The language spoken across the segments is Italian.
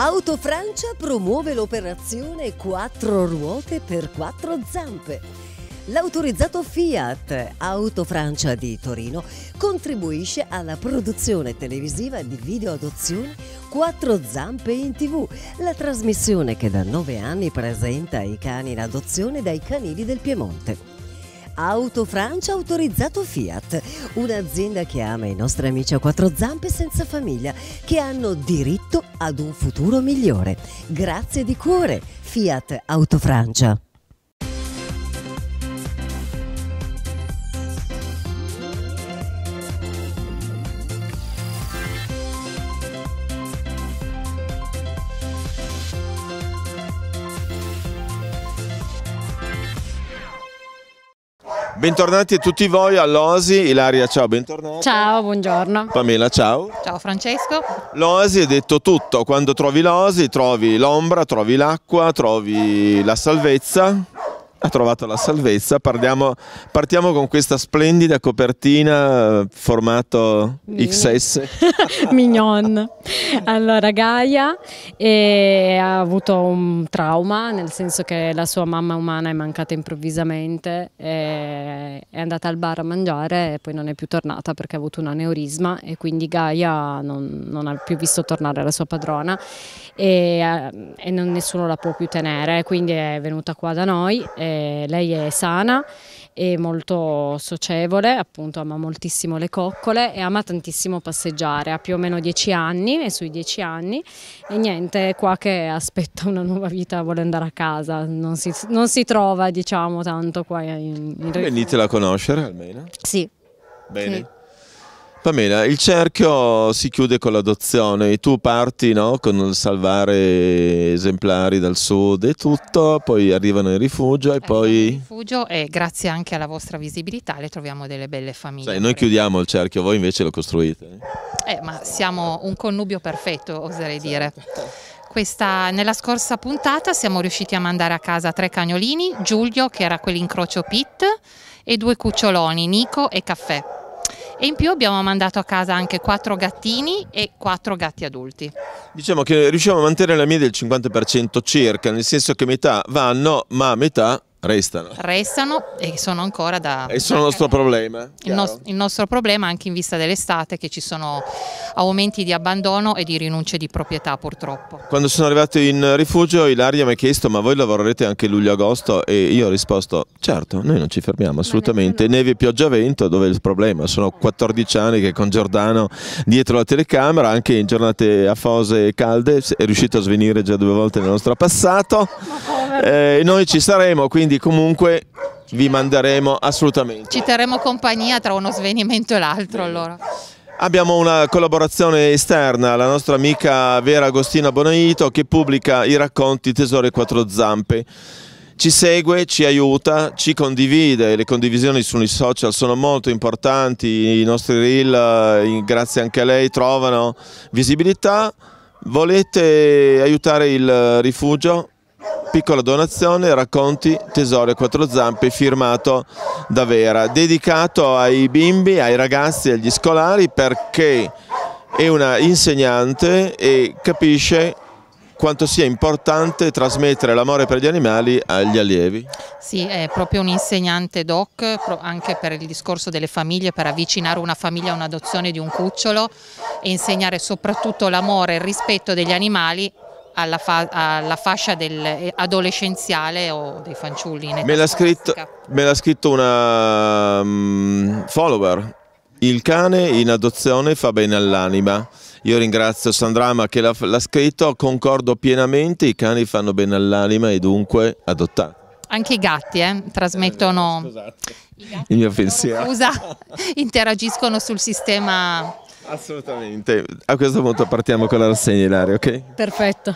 Autofrancia promuove l'operazione 4 ruote per 4 zampe. L'autorizzato Fiat Autofrancia di Torino contribuisce alla produzione televisiva di video adozione 4 zampe in TV, la trasmissione che da 9 anni presenta i cani in adozione dai canili del Piemonte. Autofrancia autorizzato Fiat, un'azienda che ama i nostri amici a 4 zampe senza famiglia, che hanno diritto ad un futuro migliore. Grazie di cuore, Fiat Autofrancia. Bentornati a tutti voi all'Oasi. Ilaria, ciao, bentornata. Ciao, buongiorno. Pamela, ciao. Ciao Francesco. L'Oasi è detto tutto. Quando trovi l'Oasi trovi l'ombra, trovi l'acqua, trovi la salvezza. Ha trovato la salvezza. Partiamo con questa splendida copertina formato XS. Mignon. Allora, Gaia ha avuto un trauma, nel senso che la sua mamma umana è mancata improvvisamente, è andata al bar a mangiare e poi non è più tornata perché ha avuto un aneurisma, e quindi Gaia non ha più visto tornare la sua padrona e nessuno la può più tenere, quindi è venuta qua da noi. Lei è sana e molto socievole, appunto ama moltissimo le coccole e ama tantissimo passeggiare, ha più o meno 10 anni, è sui 10 anni e niente, è qua che aspetta una nuova vita, vuole andare a casa, non si trova, diciamo, tanto qua in Venitela a conoscere almeno. Sì. Bene. Sì. Pamela, il cerchio si chiude con l'adozione, tu parti, no, con il salvare esemplari dal sud e tutto, poi arrivano in rifugio e poi... In rifugio, e grazie anche alla vostra visibilità le troviamo delle belle famiglie. Sai, noi chiudiamo il cerchio, voi invece lo costruite. Ma siamo un connubio perfetto, oserei dire. Nella scorsa puntata siamo riusciti a mandare a casa 3 cagnolini, Giulio che era quell'incrocio Pit e 2 cuccioloni, Nico e Caffè. E in più abbiamo mandato a casa anche 4 gattini e 4 gatti adulti. Diciamo che riusciamo a mantenere la media del 50% circa, nel senso che metà vanno, ma metà restano. Restano e sono ancora da... E sono il nostro problema. Il nostro problema anche in vista dell'estate, che ci sono aumenti di abbandono e di rinunce di proprietà purtroppo. Quando sono arrivato in rifugio Ilaria mi ha chiesto: ma voi lavorerete anche luglio-agosto? E io ho risposto: certo, noi non ci fermiamo assolutamente, neve, pioggia, vento, dove è il problema? Sono 14 anni che con Giordano dietro la telecamera, anche in giornate afose e calde, è riuscito a svenire già 2 volte nel nostro passato. Noi ci saremo, quindi comunque vi manderemo assolutamente. Ci terremo compagnia tra uno svenimento e l'altro allora. Abbiamo una collaborazione esterna, la nostra amica Vera Agostina Bonaito, che pubblica i racconti Tesori 4 zampe. Ci segue, ci aiuta, ci condivide, le condivisioni sui social sono molto importanti, i nostri reel, grazie anche a lei, trovano visibilità. Volete aiutare il rifugio? Piccola donazione, racconti Tesori 4 zampe, firmato da Vera, dedicato ai bimbi, ai ragazzi, agli scolari, perché è una insegnante e capisce quanto sia importante trasmettere l'amore per gli animali agli allievi. Sì, è proprio un insegnante doc, anche per il discorso delle famiglie, per avvicinare una famiglia a un'adozione di un cucciolo e insegnare soprattutto l'amore e il rispetto degli animali alla fascia adolescenziale o dei fanciulli. Me l'ha scritto una follower: il cane in adozione fa bene all'anima. Io ringrazio Sandrama che l'ha scritto, concordo pienamente, i cani fanno bene all'anima e dunque adottate. Anche i gatti trasmettono il mio pensiero. Interagiscono sul sistema. Assolutamente. A questo punto partiamo con la rassegna, Ilaria, ok? Perfetto.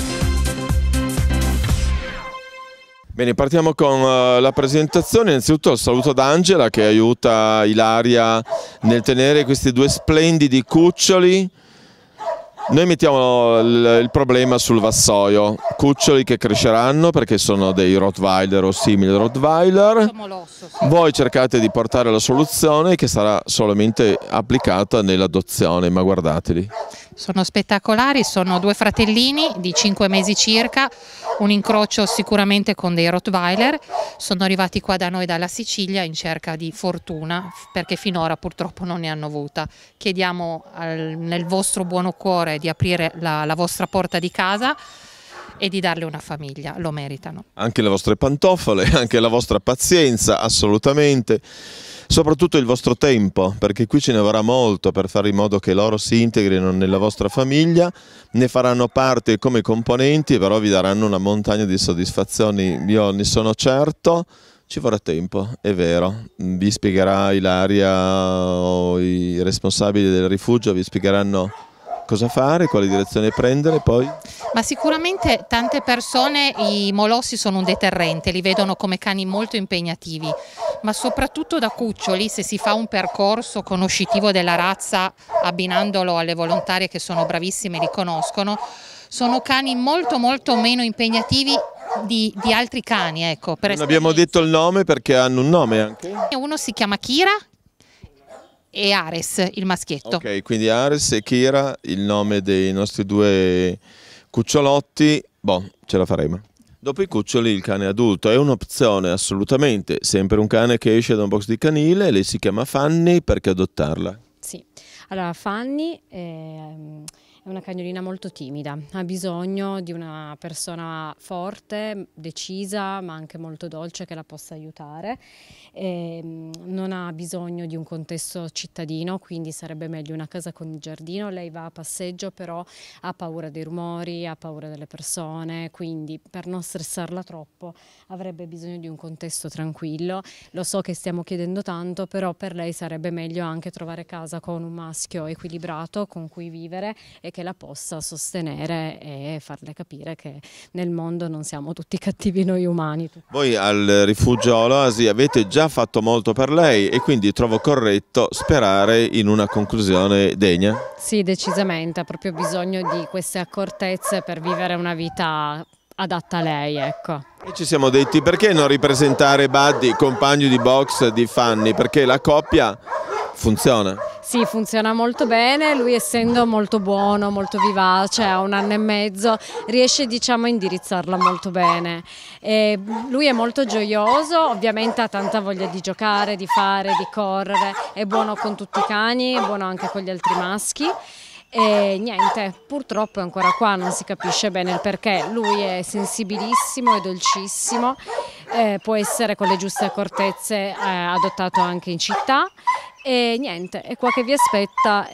Bene, partiamo con la presentazione. Innanzitutto il saluto ad Angela che aiuta Ilaria nel tenere questi 2 splendidi cuccioli. Noi mettiamo il problema sul vassoio, cuccioli che cresceranno perché sono dei Rottweiler o simili Rottweiler. Voi cercate di portare la soluzione che sarà solamente applicata nell'adozione, ma guardateli. Sono spettacolari, sono due fratellini di 5 mesi circa, un incrocio sicuramente con dei Rottweiler. Sono arrivati qua da noi dalla Sicilia in cerca di fortuna, perché finora purtroppo non ne hanno avuta. Chiediamo nel vostro buono cuore di aprire la vostra porta di casa e di darle una famiglia, lo meritano. Anche le vostre pantofole, anche la vostra pazienza, assolutamente. Soprattutto il vostro tempo, perché qui ce ne vorrà molto per fare in modo che loro si integrino nella vostra famiglia, ne faranno parte come componenti, però vi daranno una montagna di soddisfazioni, io ne sono certo. Ci vorrà tempo, è vero, vi spiegherà Ilaria o i responsabili del rifugio, vi spiegheranno cosa fare, quale direzione prendere poi? Ma sicuramente tante persone i molossi sono un deterrente, li vedono come cani molto impegnativi, ma soprattutto da cuccioli, se si fa un percorso conoscitivo della razza abbinandolo alle volontarie che sono bravissime e li conoscono, sono cani molto meno impegnativi di altri cani. Ecco, non abbiamo detto il nome perché hanno un nome anche? Uno si chiama Kira e Ares, il maschietto. Ok, quindi Ares e Kira, il nome dei nostri due cucciolotti, boh, ce la faremo. Dopo i cuccioli il cane adulto è un'opzione assolutamente, sempre un cane che esce da un box di canile, lei si chiama Fanny, perché adottarla? Sì, allora Fanny è una cagnolina molto timida, ha bisogno di una persona forte, decisa, ma anche molto dolce che la possa aiutare. Non ha bisogno di un contesto cittadino, quindi sarebbe meglio una casa con il giardino. Lei va a passeggio, però ha paura dei rumori, ha paura delle persone, quindi per non stressarla troppo avrebbe bisogno di un contesto tranquillo. Lo so che stiamo chiedendo tanto, però per lei sarebbe meglio anche trovare casa con un maschio equilibrato con cui vivere e che la possa sostenere e farle capire che nel mondo non siamo tutti cattivi noi umani. Voi al rifugio Oasi avete già fatto molto per lei e quindi trovo corretto sperare in una conclusione degna? Sì, decisamente, ha proprio bisogno di queste accortezze per vivere una vita adatta a lei, ecco. E ci siamo detti perché non ripresentare Buddy, compagno di box di Fanny, perché la coppia funziona. Sì, funziona molto bene, lui essendo molto buono, molto vivace, ha 1 anno e mezzo, riesce diciamo a indirizzarla molto bene. E lui è molto gioioso, ovviamente ha tanta voglia di giocare, di fare, di correre, è buono con tutti i cani, è buono anche con gli altri maschi. E niente, purtroppo è ancora qua, non si capisce bene il perché. Lui è sensibilissimo, è dolcissimo, può essere con le giuste accortezze adottato anche in città. E niente, è qua che vi aspetta.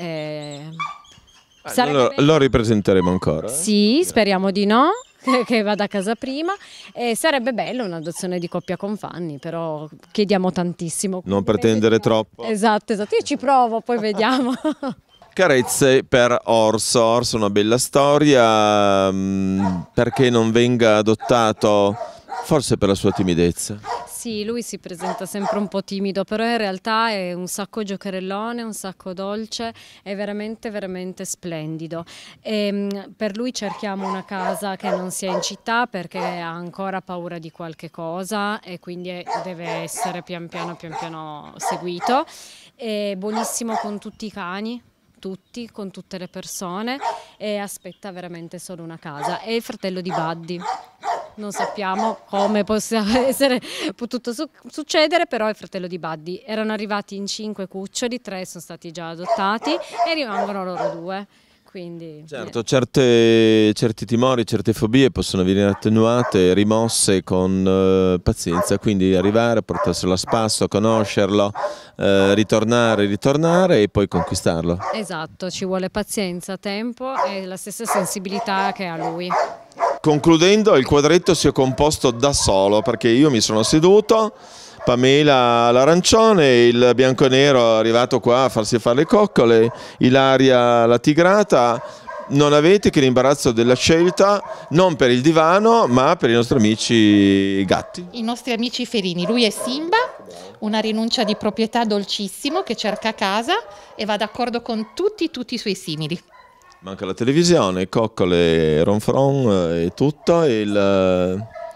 Lo ripresenteremo ancora? Sì, speriamo di no, che vada a casa prima. E sarebbe bello un'adozione di coppia con Fanny, però chiediamo tantissimo. Non pretendere troppo. Esatto, io ci provo, poi vediamo. Carezze per Orso. Orso è una bella storia, perché non venga adottato, forse per la sua timidezza. Sì, lui si presenta sempre un po' timido, però in realtà è un sacco giocherellone, un sacco dolce, è veramente splendido. Per lui cerchiamo una casa che non sia in città perché ha ancora paura di qualche cosa e quindi deve essere pian piano seguito. È buonissimo con tutti i cani, con tutte le persone, e aspetta veramente solo una casa. È il fratello di Buddy. Non sappiamo come possa essere potuto succedere, però è il fratello di Buddy. Erano arrivati in 5 cuccioli, 3 sono stati già adottati e rimangono loro 2. Quindi, certo, certi timori, certe fobie possono venire attenuate, rimosse con pazienza, quindi arrivare, portarselo a spasso, conoscerlo, ritornare e poi conquistarlo. Esatto, ci vuole pazienza, tempo e la stessa sensibilità che ha lui. Concludendo, il quadretto si è composto da solo, perché io mi sono seduto, Pamela l'arancione, il bianconero è arrivato qua a farsi fare le coccole, Ilaria la tigrata. Non avete che l'imbarazzo della scelta, non per il divano ma per i nostri amici gatti. I nostri amici felini, lui è Simba, una rinuncia di proprietà dolcissimo che cerca casa e va d'accordo con tutti i suoi simili. Manca la televisione, coccole, ronfron e tutto,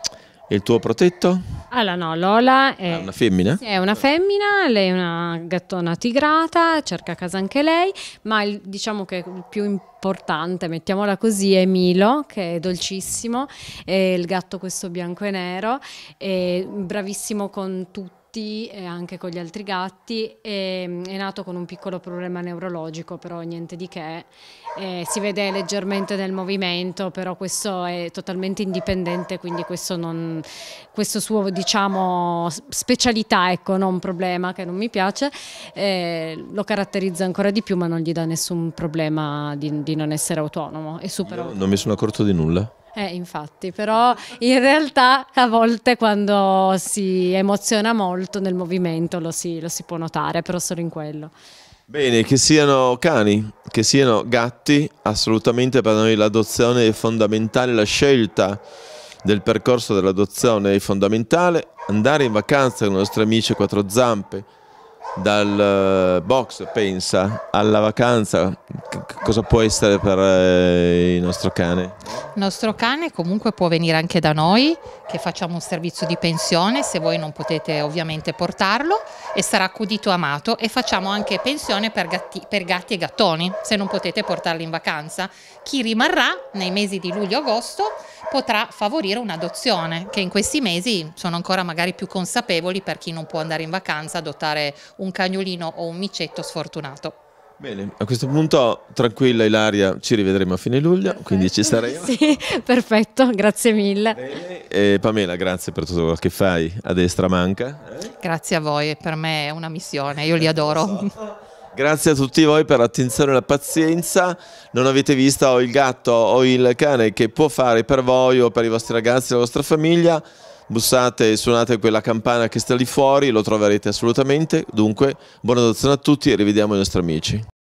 E il tuo protetto? Allora no, Lola È una femmina? sì, è una femmina, lei è una gattona tigrata, cerca casa anche lei, ma diciamo che il più importante, mettiamola così, è Milo, che è dolcissimo, è il gatto questo bianco e nero, è bravissimo con tutti e anche con gli altri gatti, è nato con un piccolo problema neurologico, però niente di che, si vede leggermente nel movimento, però questo è totalmente indipendente, quindi questo suo, diciamo, specialità, ecco, non un problema che non mi piace, lo caratterizza ancora di più, ma non gli dà nessun problema di non essere autonomo, è super autonomo. Non mi sono accorto di nulla. Infatti, però in realtà a volte quando si emoziona molto nel movimento lo si può notare, però solo in quello. Bene, che siano cani, che siano gatti, assolutamente per noi l'adozione è fondamentale, la scelta del percorso dell'adozione è fondamentale, andare in vacanza con i nostri amici a quattro zampe, dal box, pensa, alla vacanza, cosa può essere per il nostro cane? Il nostro cane comunque può venire anche da noi, che facciamo un servizio di pensione, se voi non potete ovviamente portarlo, e sarà accudito e amato, e facciamo anche pensione per gatti e gattoni, se non potete portarli in vacanza. Chi rimarrà nei mesi di luglio-agosto potrà favorire un'adozione, che in questi mesi sono ancora magari più consapevoli per chi non può andare in vacanza, adottare un cagnolino o un micetto sfortunato. Bene, a questo punto tranquilla Ilaria, ci rivedremo a fine luglio, quindi ci saremo. Sì, perfetto, grazie mille. Bene. E Pamela, grazie per tutto quello che fai a destra manca. Grazie a voi, per me è una missione, io li adoro. Grazie a tutti voi per l'attenzione e la pazienza. Non avete visto o il gatto o il cane che può fare per voi o per i vostri ragazzi e la vostra famiglia. Bussate e suonate quella campana che sta lì fuori, lo troverete assolutamente. Dunque, buona adozione a tutti e rivediamo i nostri amici.